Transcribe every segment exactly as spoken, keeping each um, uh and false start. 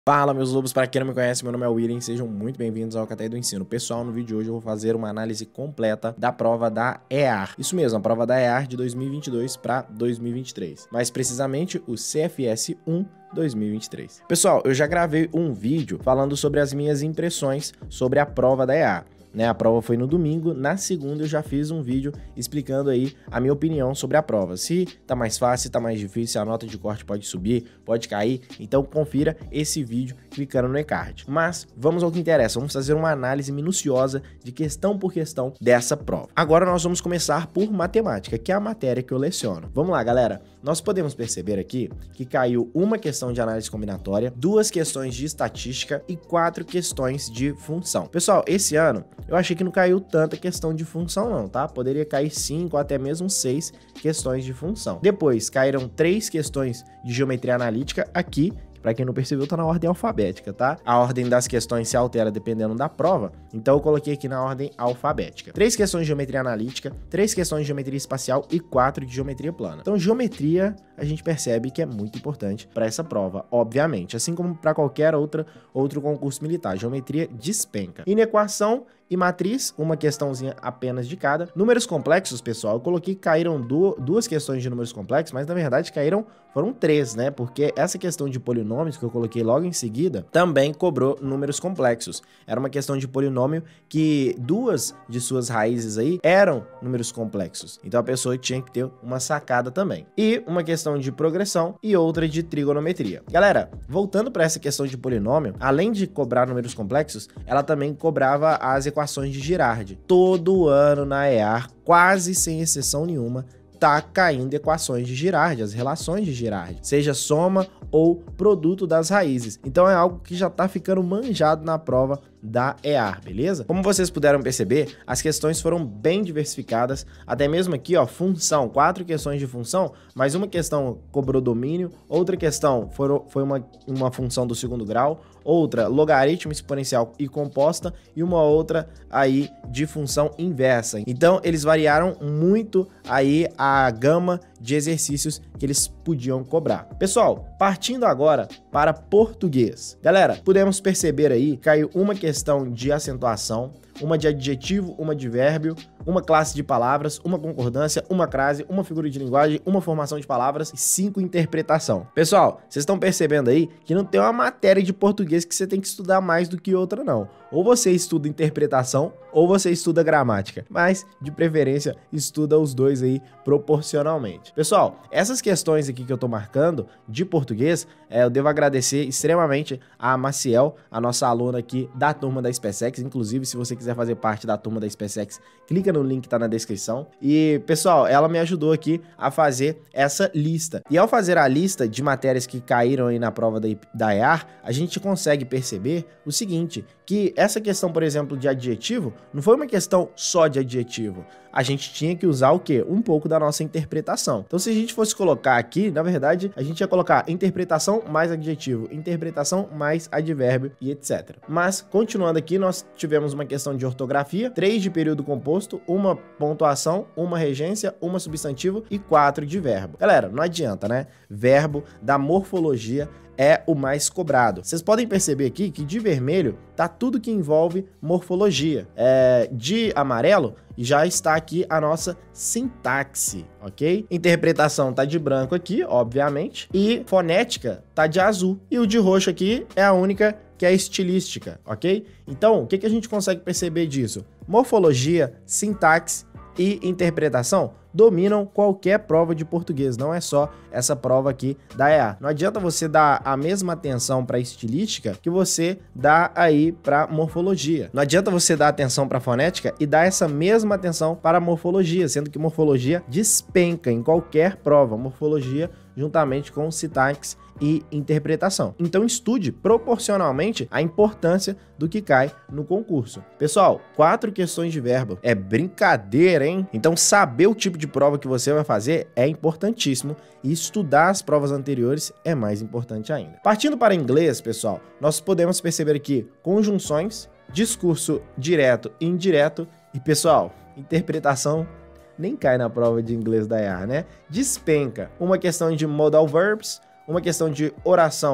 Fala, meus lobos, para quem não me conhece, meu nome é William, sejam muito bem-vindos ao Cateia do Ensino. Pessoal, no vídeo de hoje eu vou fazer uma análise completa da prova da E A R. Isso mesmo, a prova da E A R de dois mil e vinte e dois para dois mil e vinte e três. Mais precisamente, o C F S um dois mil e vinte e três. Pessoal, eu já gravei um vídeo falando sobre as minhas impressões sobre a prova da E A R. Né, a prova foi no domingo, na segunda eu já fiz um vídeo explicando aí a minha opinião sobre a prova. Se tá mais fácil, se tá mais difícil, se a nota de corte pode subir, pode cair, então confira esse vídeo clicando no e-card. Mas vamos ao que interessa, vamos fazer uma análise minuciosa de questão por questão dessa prova. Agora nós vamos começar por matemática, que é a matéria que eu leciono. Vamos lá, galera, nós podemos perceber aqui que caiu uma questão de análise combinatória, duas questões de estatística e quatro questões de função. Pessoal, esse ano eu achei que não caiu tanta questão de função não, tá? Poderia cair cinco ou até mesmo seis questões de função. Depois, caíram três questões de geometria analítica aqui. Para quem não percebeu, tá na ordem alfabética, tá? A ordem das questões se altera dependendo da prova, então eu coloquei aqui na ordem alfabética. Três questões de geometria analítica, três questões de geometria espacial e quatro de geometria plana. Então, geometria, a gente percebe que é muito importante para essa prova, obviamente, assim como para qualquer outra, outro concurso militar. Geometria despenca. Inequação e matriz, uma questãozinha apenas de cada. Números complexos, pessoal, eu coloquei que caíram du duas questões de números complexos, mas na verdade caíram, foram três, né? Porque essa questão de polinômios que eu coloquei logo em seguida, também cobrou números complexos. Era uma questão de polinômio que duas de suas raízes aí eram números complexos. Então a pessoa tinha que ter uma sacada também. E uma questão de progressão e outra de trigonometria. Galera, voltando para essa questão de polinômio, além de cobrar números complexos, ela também cobrava as equações equações de Girardi. Todo ano na E A R, quase sem exceção nenhuma, tá caindo equações de Girardi, as relações de Girardi, seja soma ou produto das raízes. Então é algo que já tá ficando manjado na prova da E A R, beleza? Como vocês puderam perceber, as questões foram bem diversificadas, até mesmo aqui, ó, função, quatro questões de função, mas uma questão cobrou domínio, outra questão foi, foi uma, uma função do segundo grau, outra logaritmo exponencial e composta e uma outra aí de função inversa. Então eles variaram muito aí a gama de exercícios que eles podiam cobrar. Pessoal, partindo agora para português. Galera, podemos perceber aí, caiu uma questão de acentuação, uma de adjetivo, uma de vérbio, uma classe de palavras, uma concordância, uma crase, uma figura de linguagem, uma formação de palavras e cinco interpretação. Pessoal, vocês estão percebendo aí que não tem uma matéria de português que você tem que estudar mais do que outra não. Ou você estuda interpretação ou você estuda gramática, mas de preferência estuda os dois aí proporcionalmente. Pessoal, essas questões aqui que eu tô marcando de português, é, eu devo agradecer extremamente a Maciel, a nossa aluna aqui da turma da SpaceX. Inclusive, se você quiser fazer parte da turma da SpaceX, clica no link que tá na descrição. E, pessoal, ela me ajudou aqui a fazer essa lista. E ao fazer a lista de matérias que caíram aí na prova da, da E A R, a gente consegue perceber o seguinte, que essa questão, por exemplo, de adjetivo, não foi uma questão só de adjetivo. A gente tinha que usar o quê? Um pouco da nossa interpretação. Então, se a gente fosse colocar aqui, na verdade, a gente ia colocar interpretação mais adjetivo, interpretação mais advérbio e etcétera. Mas, continuando aqui, nós tivemos uma questão de ortografia, três de período composto, uma pontuação, uma regência, uma substantivo e quatro de verbo. Galera, não adianta, né? Verbo da morfologia é o mais cobrado. Vocês podem perceber aqui que de vermelho tá tudo que envolve morfologia. É, de amarelo já está aqui a nossa sintaxe, ok? Interpretação tá de branco aqui, obviamente, e fonética tá de azul. E o de roxo aqui é a única que é estilística, ok? Então, o que, que a gente consegue perceber disso? Morfologia, sintaxe e interpretação dominam qualquer prova de português, não é só essa prova aqui da E A R. Não adianta você dar a mesma atenção para estilística que você dá aí para morfologia. Não adianta você dar atenção para fonética e dar essa mesma atenção para morfologia, sendo que morfologia despenca em qualquer prova. Morfologia juntamente com sintaxe e interpretação. Então estude proporcionalmente a importância do que cai no concurso. Pessoal, quatro questões de verbo. É brincadeira, hein? Então saber o tipo de prova que você vai fazer é importantíssimo e estudar as provas anteriores é mais importante ainda. Partindo para inglês, pessoal, nós podemos perceber aqui conjunções, discurso direto e indireto e, pessoal, interpretação nem cai na prova de inglês da E A R, né? Despenca. Uma questão de modal verbs, uma questão de oração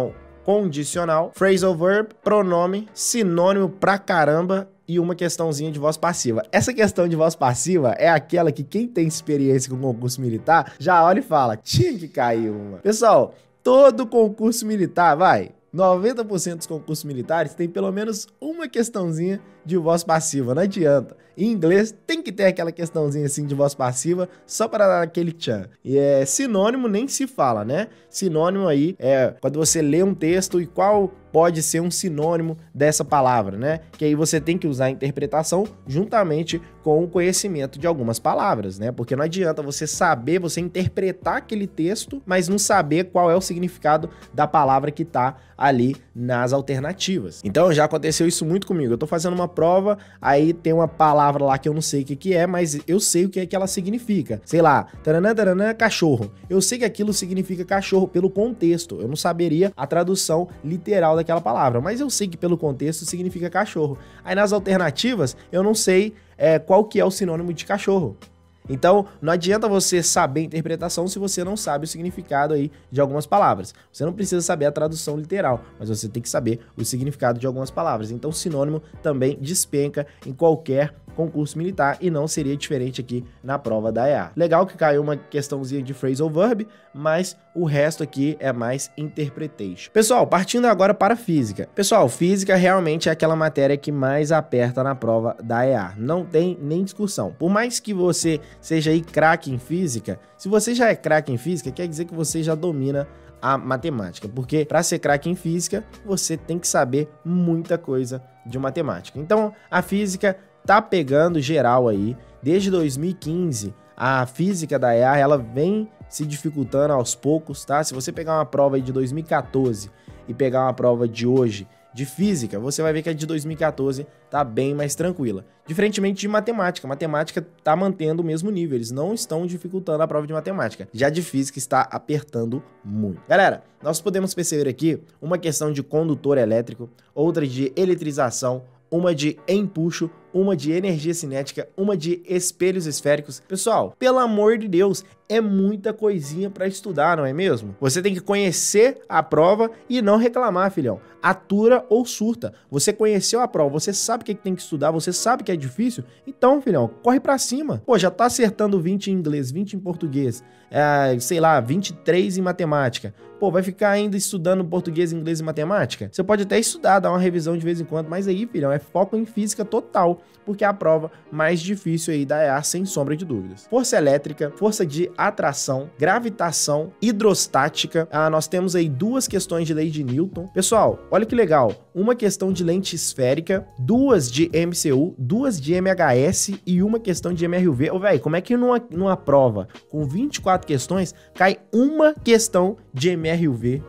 condicional, phrasal verb, pronome, sinônimo pra caramba e uma questãozinha de voz passiva. Essa questão de voz passiva é aquela que quem tem experiência com concurso militar já olha e fala, tinha que cair uma. Pessoal, todo concurso militar, vai, noventa por cento dos concursos militares tem pelo menos uma questãozinha de voz passiva, não adianta. Em inglês tem que ter aquela questãozinha assim de voz passiva só para dar aquele tchan. E é sinônimo nem se fala, né? Sinônimo aí é quando você lê um texto e qual pode ser um sinônimo dessa palavra, né? Que aí você tem que usar a interpretação juntamente com o conhecimento de algumas palavras, né? Porque não adianta você saber, você interpretar aquele texto, mas não saber qual é o significado da palavra que tá ali nas alternativas. Então já aconteceu isso muito comigo. Eu tô fazendo uma prova, aí tem uma palavra lá que eu não sei o que que é, mas eu sei o que é que ela significa. Sei lá, taranã, taranã, cachorro. Eu sei que aquilo significa cachorro pelo contexto. Eu não saberia a tradução literal daquela palavra, mas eu sei que pelo contexto significa cachorro. Aí nas alternativas, eu não sei é, qual que é o sinônimo de cachorro. Então, não adianta você saber a interpretação se você não sabe o significado aí de algumas palavras. Você não precisa saber a tradução literal, mas você tem que saber o significado de algumas palavras. Então, sinônimo também despenca em qualquer concurso militar e não seria diferente aqui na prova da E A. Legal que caiu uma questãozinha de phrasal verb, mas o resto aqui é mais interpretation. Pessoal, partindo agora para física. Pessoal, física realmente é aquela matéria que mais aperta na prova da E A. Não tem nem discussão. Por mais que você seja aí craque em física, se você já é craque em física, quer dizer que você já domina a matemática, porque para ser craque em física, você tem que saber muita coisa de matemática. Então, a física tá pegando geral aí. Desde dois mil e quinze, a física da E A, ela vem se dificultando aos poucos, tá? Se você pegar uma prova aí de dois mil e quatorze e pegar uma prova de hoje de física, você vai ver que a de dois mil e quatorze tá bem mais tranquila. Diferentemente de matemática, matemática tá mantendo o mesmo nível, eles não estão dificultando a prova de matemática. Já de física está apertando muito. Galera, nós podemos perceber aqui uma questão de condutor elétrico, outra de eletrização, uma de empuxo, uma de energia cinética, uma de espelhos esféricos. Pessoal, pelo amor de Deus, é muita coisinha para estudar, não é mesmo? Você tem que conhecer a prova e não reclamar, filhão. Atura ou surta. Você conheceu a prova, você sabe o que tem que estudar, você sabe que é difícil, então, filhão, corre para cima. Pô, já tá acertando vinte em inglês, vinte em português, é, sei lá, vinte e três em matemática. Pô, vai ficar ainda estudando português, inglês e matemática? Você pode até estudar, dar uma revisão de vez em quando, mas aí, filhão, é foco em física total, porque é a prova mais difícil aí da E A, sem sombra de dúvidas. Força elétrica, força de atração, gravitação, hidrostática. Ah, nós temos aí duas questões de lei de Newton. Pessoal, olha que legal. Uma questão de lente esférica, duas de M C U, duas de M H S e uma questão de M R U V. Ô, velho, como é que numa, numa prova com vinte e quatro questões cai uma questão de M R U V?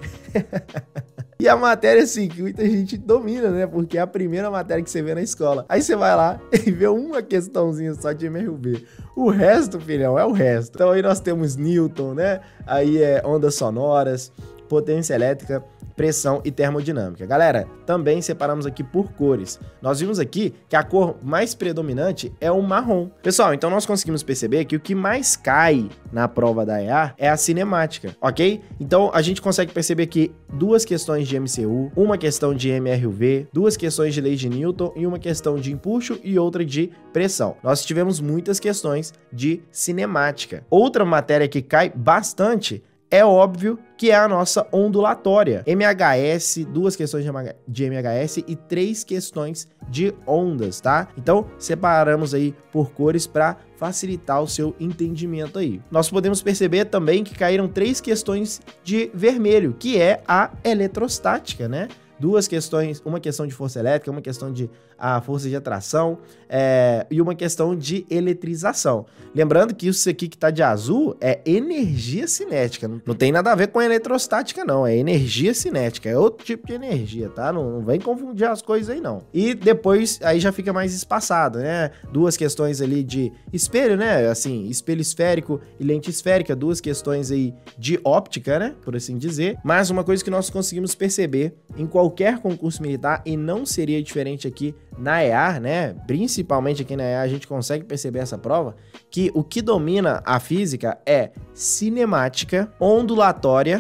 E a matéria, assim, que muita gente domina, né? Porque é a primeira matéria que você vê na escola. Aí você vai lá e vê uma questãozinha só de M R U V. O resto, filhão, é o resto. Então aí nós temos Newton, né? Aí é ondas sonoras, potência elétrica, pressão e termodinâmica. Galera, também separamos aqui por cores. Nós vimos aqui que a cor mais predominante é o marrom. Pessoal, então nós conseguimos perceber que o que mais cai na prova da E A é a cinemática, ok? Então a gente consegue perceber que duas questões de M C U, uma questão de M R U V, duas questões de lei de Newton e uma questão de empuxo e outra de pressão. Nós tivemos muitas questões de cinemática. Outra matéria que cai bastante é óbvio que é a nossa ondulatória. M H S, duas questões de M H S e três questões de ondas, tá? Então, separamos aí por cores para facilitar o seu entendimento aí. Nós podemos perceber também que caíram três questões de vermelho, que é a eletrostática, né? Duas questões, uma questão de força elétrica, uma questão de a força de atração é, e uma questão de eletrização. Lembrando que isso aqui que tá de azul é energia cinética, não, não tem nada a ver com eletrostática não, é energia cinética, é outro tipo de energia, tá? Não, não vem confundir as coisas aí não. E depois aí já fica mais espaçado, né? Duas questões ali de espelho, né? Assim, espelho esférico e lente esférica, duas questões aí de óptica, né? Por assim dizer. Mas uma coisa que nós conseguimos perceber em qualquer concurso militar, e não seria diferente aqui na E A, né? Principalmente aqui na E A a gente consegue perceber essa prova, que o que domina a física é cinemática, ondulatória,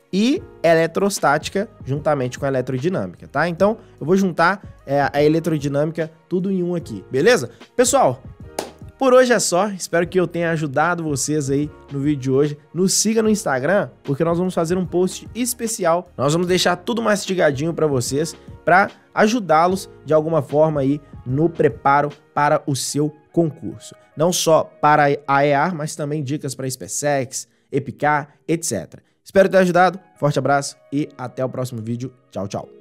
e eletrostática juntamente com a eletrodinâmica, tá? Então, eu vou juntar é, a eletrodinâmica tudo em um aqui, beleza? Pessoal, por hoje é só, espero que eu tenha ajudado vocês aí no vídeo de hoje. Nos siga no Instagram, porque nós vamos fazer um post especial. Nós vamos deixar tudo mastigadinho para vocês, para ajudá-los de alguma forma aí no preparo para o seu concurso. Não só para a E A R, mas também dicas para SpaceX, EPICAR, etcétera. Espero ter ajudado, forte abraço e até o próximo vídeo. Tchau, tchau.